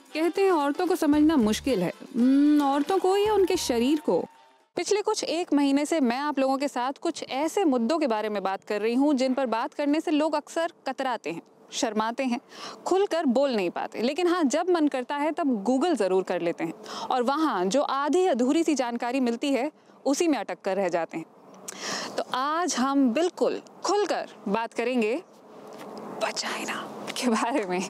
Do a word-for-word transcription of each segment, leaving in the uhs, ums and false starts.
कहते हैं औरतों को समझना मुश्किल है, हम्म, औरतों को या उनके शरीर को। पिछले कुछ एक महीने से मैं आप लोगों के साथ कुछ ऐसे मुद्दों के बारे में बात कर रही हूँ जिन पर बात करने से लोग अक्सर कतराते हैं, शर्माते हैं, खुलकर बोल नहीं पाते। लेकिन हाँ, जब मन करता है तब गूगल ज़रूर कर लेते हैं और वहाँ जो आधी अधूरी सी जानकारी मिलती है उसी में अटक कर रह जाते हैं। तो आज हम बिल्कुल खुलकर बात करेंगे वजाइना के बारे में।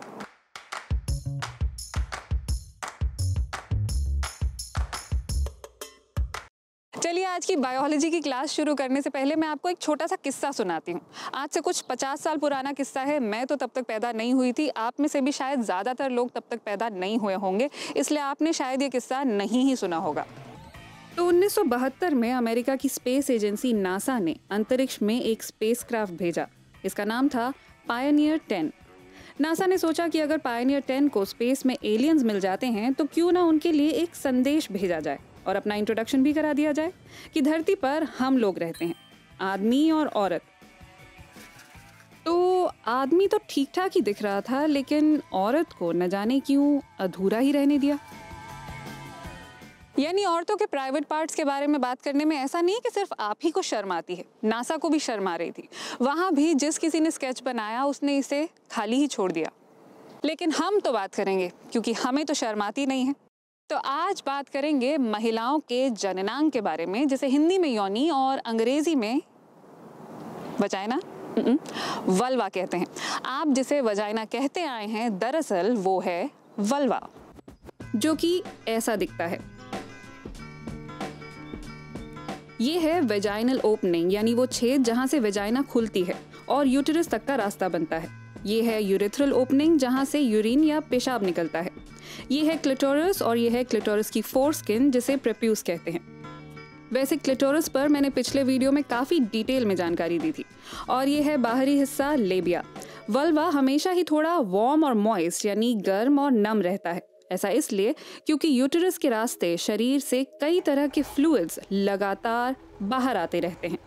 चलिए, आज की बायोलॉजी की क्लास शुरू करने से पहले मैं आपको एक छोटा सा किस्सा सुनाती हूँ। आज से कुछ पचास साल पुराना किस्सा है। मैं तो तब तक पैदा नहीं हुई थी, आप में से भी शायद ज़्यादातर लोग तब तक पैदा नहीं हुए होंगे, इसलिए आपने शायद ये किस्सा नहीं ही सुना होगा। तो उन्नीस सौ बहत्तर में अमेरिका की स्पेस एजेंसी नासा ने अंतरिक्ष में एक स्पेसक्राफ्ट भेजा। इसका नाम था पायनियर टेन। नासा ने सोचा कि अगर पायनियर टेन को स्पेस में एलियंस मिल जाते हैं तो क्यों ना उनके लिए एक संदेश भेजा जाए और अपना इंट्रोडक्शन भी करा दिया जाए कि धरती पर हम लोग रहते हैं, आदमी और औरत। तो आदमी तो ठीक ठाक ही दिख रहा था, लेकिन औरत को न जाने क्यों अधूरा ही रहने दिया। यानी औरतों के प्राइवेट पार्ट्स के बारे में बात करने में ऐसा नहीं कि सिर्फ आप ही को शर्म आती है, नासा को भी शर्म आ रही थी। वहां भी जिस किसी ने स्केच बनाया उसने इसे खाली ही छोड़ दिया। लेकिन हम तो बात करेंगे क्योंकि हमें तो शर्म आती नहीं है। तो आज बात करेंगे महिलाओं के जननांग के बारे में, जिसे हिंदी में योनि और अंग्रेजी में वजाइना, वल्वा कहते हैं। आप जिसे वजाइना कहते आए हैं, दरअसल वो है वल्वा, जो कि ऐसा दिखता है। ये है वेजाइनल ओपनिंग, यानी वो छेद जहां से वेजाइना खुलती है और यूटेरस तक का रास्ता बनता है। ये है यूरेथ्रल ओपनिंग, जहां से यूरिन या पेशाब निकलता है। ये है क्लिटोरस और ये है क्लिटोरस की फोर स्किन, जिसे प्रेप्यूस कहते हैं। वैसे क्लिटोरस पर मैंने पिछले वीडियो में काफ़ी डिटेल में जानकारी दी थी। और ये है बाहरी हिस्सा लेबिया। वल्वा हमेशा ही थोड़ा वार्म और मॉइस्ट, यानी गर्म और नम रहता है। ऐसा इसलिए क्योंकि यूटेरस के रास्ते शरीर से कई तरह के फ्लूइड्स लगातार बाहर आते रहते हैं।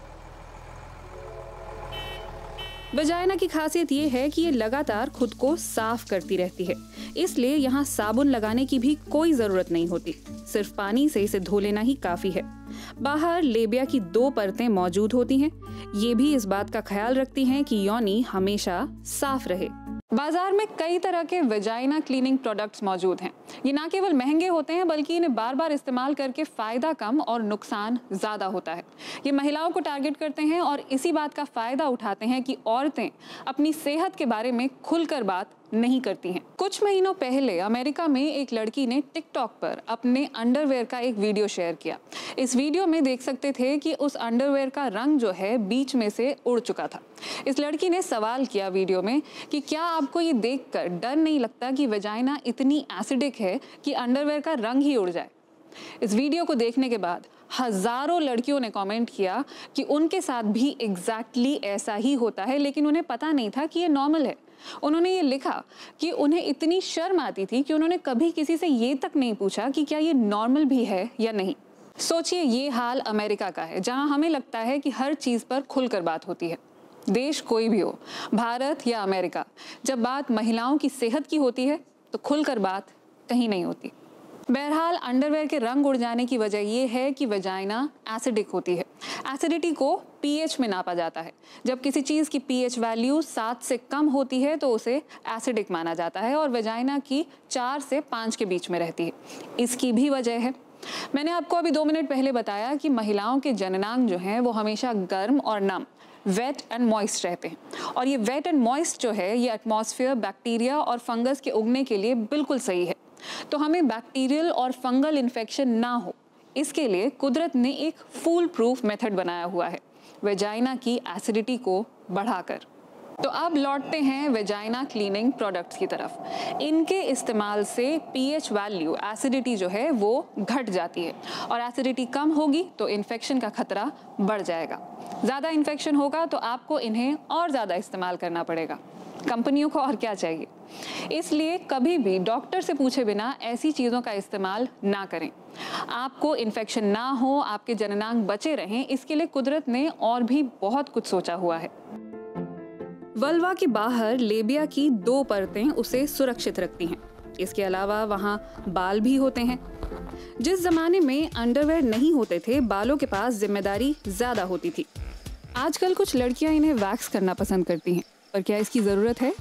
वजाइना की खासियत ये है कि ये लगातार खुद को साफ करती रहती है, इसलिए यहाँ साबुन लगाने की भी कोई जरूरत नहीं होती। सिर्फ पानी से इसे धो लेना ही काफी है। बाहर लेबिया की दो परतें मौजूद होती हैं। ये भी इस बात का ख्याल रखती हैं कि योनि हमेशा साफ रहे। बाजार में कई तरह के वजाइना क्लीनिंग प्रोडक्ट्स मौजूद हैं। ये ना केवल महंगे होते हैं, बल्कि इन्हें बार बार इस्तेमाल करके फायदा कम और नुकसान ज्यादा होता है। ये महिलाओं को टारगेट करते हैं और इसी बात का फायदा उठाते हैं कि औरतें अपनी सेहत के बारे में खुलकर बात नहीं करती हैं। कुछ महीनों पहले अमेरिका में एक लड़की ने टिकटॉक पर अपने अंडरवेयर का एक वीडियो शेयर किया। इस वीडियो में देख सकते थे कि उस अंडरवेयर का रंग जो है बीच में से उड़ चुका था। इस लड़की ने सवाल किया वीडियो में कि क्या आपको ये देखकर डर नहीं लगता कि वजाइना इतनी एसिडिक है कि अंडरवेयर का रंग ही उड़ जाए। इस वीडियो को देखने के बाद हजारों लड़कियों ने कमेंट किया कि उनके साथ भी एग्जैक्टली ऐसा ही होता है, लेकिन उन्हें पता नहीं था कि ये नॉर्मल है। उन्होंने ये लिखा कि उन्हें इतनी शर्म आती थी कि उन्होंने कभी किसी से ये तक नहीं पूछा कि क्या ये नॉर्मल भी है या नहीं। सोचिए, ये हाल अमेरिका का है, जहां हमें लगता है कि हर चीज पर खुलकर बात होती है। देश कोई भी हो, भारत या अमेरिका, जब बात महिलाओं की सेहत की होती है तो खुलकर बात कहीं नहीं होती। बहरहाल, अंडरवेयर के रंग उड़ जाने की वजह यह है कि वजाइना एसिडिक होती है। एसिडिटी को पीएच में नापा जाता है। जब किसी चीज़ की पीएच वैल्यू सात से कम होती है तो उसे एसिडिक माना जाता है और वजाइना की चार से पाँच के बीच में रहती है। इसकी भी वजह है, मैंने आपको अभी दो मिनट पहले बताया कि महिलाओं के जननांग जो हैं वो हमेशा गर्म और नम, वेट एंड मॉइस्ट रहते हैं। और ये वेट एंड मॉइस्ट जो है ये एटमॉस्फेयर, बैक्टीरिया और फंगस के उगने के लिए बिल्कुल सही है। तो हमें बैक्टीरियल और फंगल इन्फेक्शन ना हो, इसके लिए कुदरत ने एक फूल प्रूफ मेथड बनाया हुआ है, वेजाइना की एसिडिटी को बढ़ाकर। तो अब लौटते हैं वेजाइना क्लीनिंग प्रोडक्ट्स की तरफ। इनके इस्तेमाल से पीएच वैल्यू, एसिडिटी जो है वो घट जाती है और एसिडिटी कम होगी तो इन्फेक्शन का खतरा बढ़ जाएगा। ज़्यादा इन्फेक्शन होगा तो आपको इन्हें और ज़्यादा इस्तेमाल करना पड़ेगा। कंपनियों को और क्या चाहिए। इसलिए कभी भी डॉक्टर से पूछे बिना ऐसी चीज़ों का इस्तेमाल ना करें। आपको इन्फेक्शन ना हो, आपके जननांग बचे रहें, इसके लिए कुदरत ने और भी बहुत कुछ सोचा हुआ है। वल्वा के बाहर लेबिया की दो परतें उसे सुरक्षित रखती हैं। इसके अलावा वहाँ बाल भी होते हैं। जिस जमाने में अंडरवेयर नहीं होते थे, बालों के पास जिम्मेदारी ज्यादा होती थी। आजकल कुछ लड़कियां इन्हें वैक्स करना पसंद करती हैं, पर क्या इसकी जरूरत है?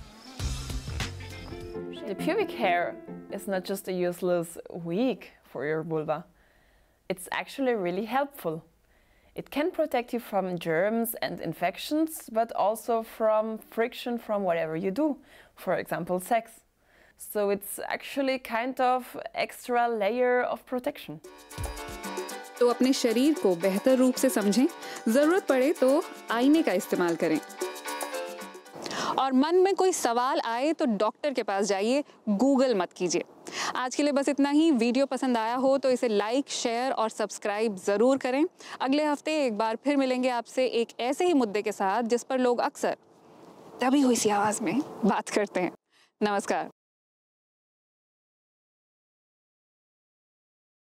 The pubic hair is not just a useless wig for your vulva. It's actually really helpful. It can protect you from germs and infections, but also from friction from whatever you do, for example, sex. So it's actually kind of extra layer of protection. तो अपने शरीर को बेहतर रूप से समझें, जरूरत पड़े तो आईने का इस्तेमाल करें। और मन में कोई सवाल आए तो डॉक्टर के पास जाइए, गूगल मत कीजिए। आज के लिए बस इतना ही। वीडियो पसंद आया हो तो इसे लाइक, शेयर और सब्सक्राइब ज़रूर करें। अगले हफ्ते एक बार फिर मिलेंगे आपसे एक ऐसे ही मुद्दे के साथ जिस पर लोग अक्सर दबी हुई सी आवाज़ में बात करते हैं। नमस्कार।